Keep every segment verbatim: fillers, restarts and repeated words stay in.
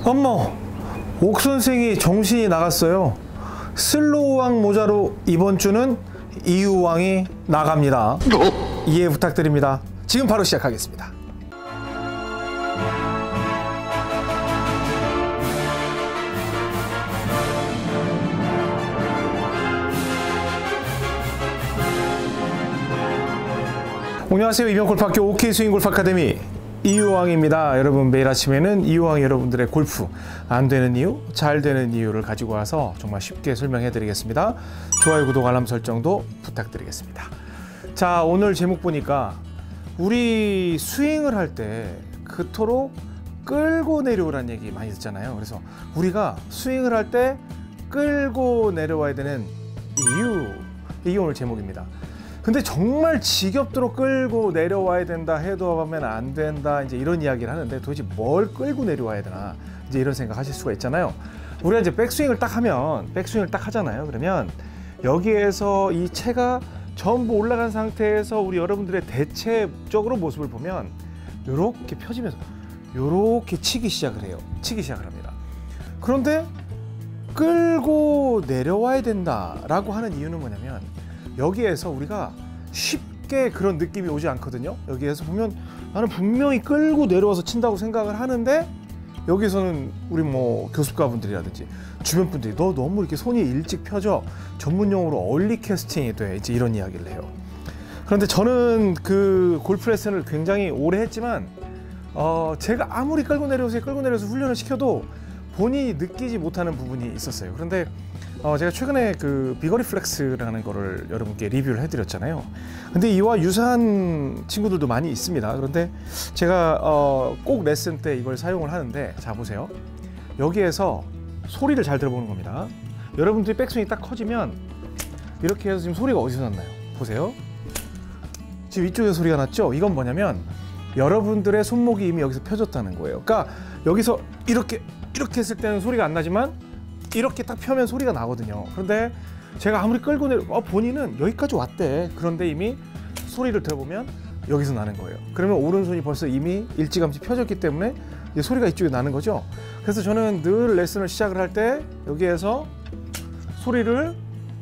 어머, 옥 선생이 정신이 나갔어요. 슬로우왕 모자로 이번 주는 이유왕이 나갑니다. 이해 부탁드립니다. 지금 바로 시작하겠습니다. 안녕하세요. 이병골프학교 오케이스윙골프 아카데미 이유왕입니다. 여러분, 매일 아침에는 이유왕이 여러분들의 골프 안 되는 이유, 잘 되는 이유를 가지고 와서 정말 쉽게 설명해 드리겠습니다. 좋아요, 구독, 알람 설정도 부탁드리겠습니다. 자, 오늘 제목 보니까 우리 스윙을 할 때 그토록 끌고 내려오라는 얘기 많이 듣잖아요. 그래서 우리가 스윙을 할 때 끌고 내려와야 되는 이유, 이게 오늘 제목입니다. 근데 정말 지겹도록 끌고 내려와야 된다 해도 하면 안 된다, 이제 이런 이야기를 하는데 도대체 뭘 끌고 내려와야 되나, 이제 이런 생각 하실 수가 있잖아요. 우리가 이제 백스윙을 딱 하면, 백스윙을 딱 하잖아요. 그러면 여기에서 이 채가 전부 올라간 상태에서 우리 여러분들의 대체적으로 모습을 보면 요렇게 펴지면서 요렇게 치기 시작을 해요. 치기 시작을 합니다. 그런데 끌고 내려와야 된다라고 하는 이유는 뭐냐면, 여기에서 우리가 쉽게 그런 느낌이 오지 않거든요. 여기에서 보면 나는 분명히 끌고 내려와서 친다고 생각을 하는데, 여기서는 우리 뭐 교습가분들이라든지 주변 분들이 너 너무 이렇게 손이 일찍 펴져, 전문용어로 얼리 캐스팅이 돼, 이제 이런 이야기를 해요. 그런데 저는 그 골프 레슨을 굉장히 오래 했지만 어 제가 아무리 끌고 내려오세요 끌고 내려서 훈련을 시켜도 본인이 느끼지 못하는 부분이 있었어요. 그런데 어 제가 최근에 그 비거 리플렉스라는 거를 여러분께 리뷰를 해드렸잖아요. 근데 이와 유사한 친구들도 많이 있습니다. 그런데 제가 어 꼭 레슨 때 이걸 사용을 하는데, 자 보세요. 여기에서 소리를 잘 들어보는 겁니다. 여러분들이 백스윙이 딱 커지면 이렇게 해서 지금 소리가 어디서 났나요? 보세요. 지금 이쪽에서 소리가 났죠? 이건 뭐냐면 여러분들의 손목이 이미 여기서 펴졌다는 거예요. 그러니까 여기서 이렇게 이렇게 했을 때는 소리가 안 나지만 이렇게 딱 펴면 소리가 나거든요. 그런데 제가 아무리 끌고 내려, 어, 본인은 여기까지 왔대. 그런데 이미 소리를 들어보면 여기서 나는 거예요. 그러면 오른손이 벌써 이미 일찌감치 펴졌기 때문에 이제 소리가 이쪽에 나는 거죠. 그래서 저는 늘 레슨을 시작을 할 때 여기에서 소리를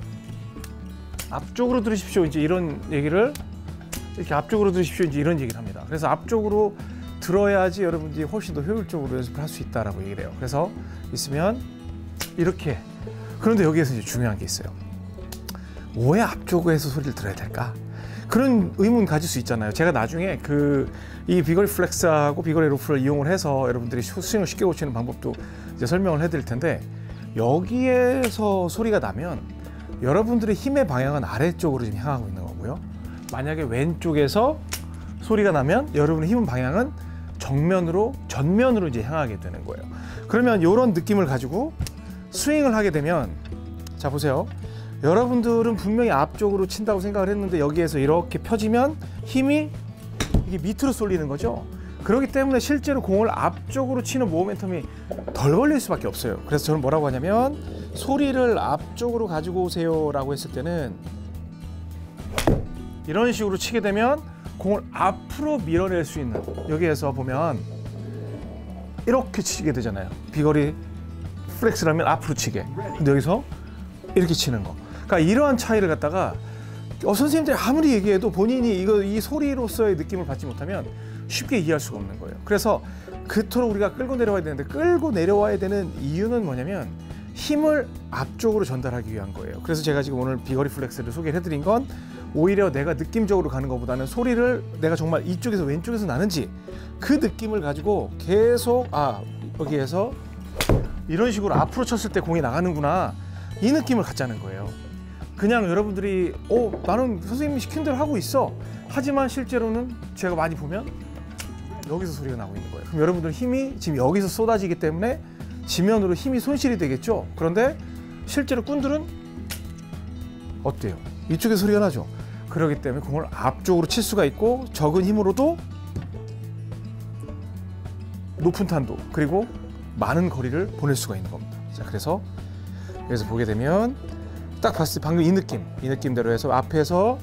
앞쪽으로 들으십시오, 이제 이런 얘기를, 이렇게 앞쪽으로 들으십시오, 이제 이런 얘기를 합니다. 그래서 앞쪽으로 들어야지 여러분들이 훨씬 더 효율적으로 연습을 할 수 있다라고 얘기를 해요. 그래서 있으면 이렇게. 그런데 여기에서 이제 중요한 게 있어요. 왜 앞쪽에서 소리를 들어야 될까? 그런 의문 가질 수 있잖아요. 제가 나중에 그 이 비거 리플렉스하고 비거 로프를 이용을 해서 여러분들이 스윙을 쉽게 고치는 방법도 이제 설명을 해드릴 텐데, 여기에서 소리가 나면 여러분들의 힘의 방향은 아래쪽으로 지금 향하고 있는 거고요. 만약에 왼쪽에서 소리가 나면 여러분의 힘의 방향은 정면으로, 전면으로 이제 향하게 되는 거예요. 그러면 이런 느낌을 가지고 스윙을 하게 되면, 자 보세요. 여러분들은 분명히 앞쪽으로 친다고 생각을 했는데 여기에서 이렇게 펴지면 힘이 이게 밑으로 쏠리는 거죠. 그렇기 때문에 실제로 공을 앞쪽으로 치는 모멘텀이 덜 걸릴 수밖에 없어요. 그래서 저는 뭐라고 하냐면, 소리를 앞쪽으로 가지고 오세요 라고 했을 때는 이런 식으로 치게 되면 공을 앞으로 밀어낼 수 있는, 여기에서 보면 이렇게 치게 되잖아요. 비거리 플렉스라면 앞으로 치게. 근데 여기서 이렇게 치는 거. 그러니까 이러한 차이를 갖다가 어, 선생님들이 아무리 얘기해도 본인이 이거 이 소리로서의 느낌을 받지 못하면 쉽게 이해할 수가 없는 거예요. 그래서 그토록 우리가 끌고 내려와야 되는데, 끌고 내려와야 되는 이유는 뭐냐면 힘을 앞쪽으로 전달하기 위한 거예요. 그래서 제가 지금 오늘 비거 리플렉스를 소개를 해드린 건 오히려 내가 느낌적으로 가는 것보다는 소리를 내가 정말 이쪽에서 왼쪽에서 나는지 그 느낌을 가지고 계속, 아 여기에서 이런 식으로 앞으로 쳤을 때 공이 나가는구나, 이 느낌을 갖자는 거예요. 그냥 여러분들이 어 나는 선생님이 시킨 대로 하고 있어, 하지만 실제로는 제가 많이 보면 여기서 소리가 나고 있는 거예요. 그럼 여러분들 힘이 지금 여기서 쏟아지기 때문에 지면으로 힘이 손실이 되겠죠. 그런데 실제로 꾼들은 어때요? 이쪽에 소리가 나죠. 그렇기 때문에 공을 앞쪽으로 칠 수가 있고, 적은 힘으로도 높은 탄도, 그리고 많은 거리를 보낼 수가 있는 겁니다. 자, 그래서 여기서 보게 되면 딱 봤을 때 방금 이 느낌, 이 느낌대로 해서 앞에서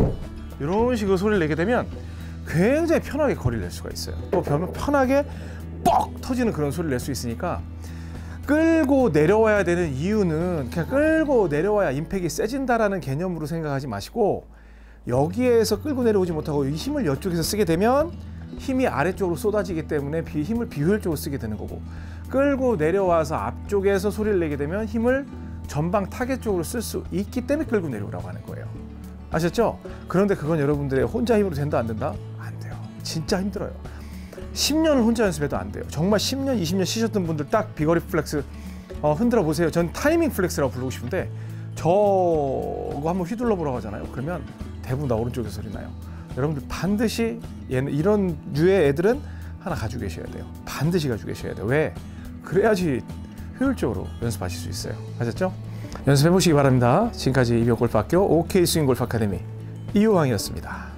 이런 식으로 소리를 내게 되면 굉장히 편하게 거리를 낼 수가 있어요. 또 편하게 뻑 터지는 그런 소리를 낼 수 있으니까 끌고 내려와야 되는 이유는 그냥 끌고 내려와야 임팩이 세진다라는 개념으로 생각하지 마시고 여기에서 끌고 내려오지 못하고 이 힘을 이쪽에서 쓰게 되면 힘이 아래쪽으로 쏟아지기 때문에 비, 힘을 비효율적으로 쓰게 되는 거고 끌고 내려와서 앞쪽에서 소리를 내게 되면 힘을 전방 타겟 쪽으로 쓸 수 있기 때문에 끌고 내려오라고 하는 거예요. 아셨죠? 그런데 그건 여러분들의 혼자 힘으로 된다 안 된다? 안 돼요. 진짜 힘들어요. 십 년을 혼자 연습해도 안 돼요. 정말 십 년, 이십 년 쉬셨던 분들 딱 비거리 플렉스 어, 흔들어 보세요. 전 타이밍 플렉스라고 부르고 싶은데 저거 한번 휘둘러 보라고 하잖아요. 그러면 대부분 다 오른쪽에서 소리 나요. 여러분들 반드시 얘는 이런 류의 애들은 하나 가지고 계셔야 돼요. 반드시 가지고 계셔야 돼요. 왜? 그래야지 효율적으로 연습하실 수 있어요. 아셨죠? 연습해 보시기 바랍니다. 지금까지 이병골프학교 오케이 스윙 골프 아카데미 이호왕이었습니다.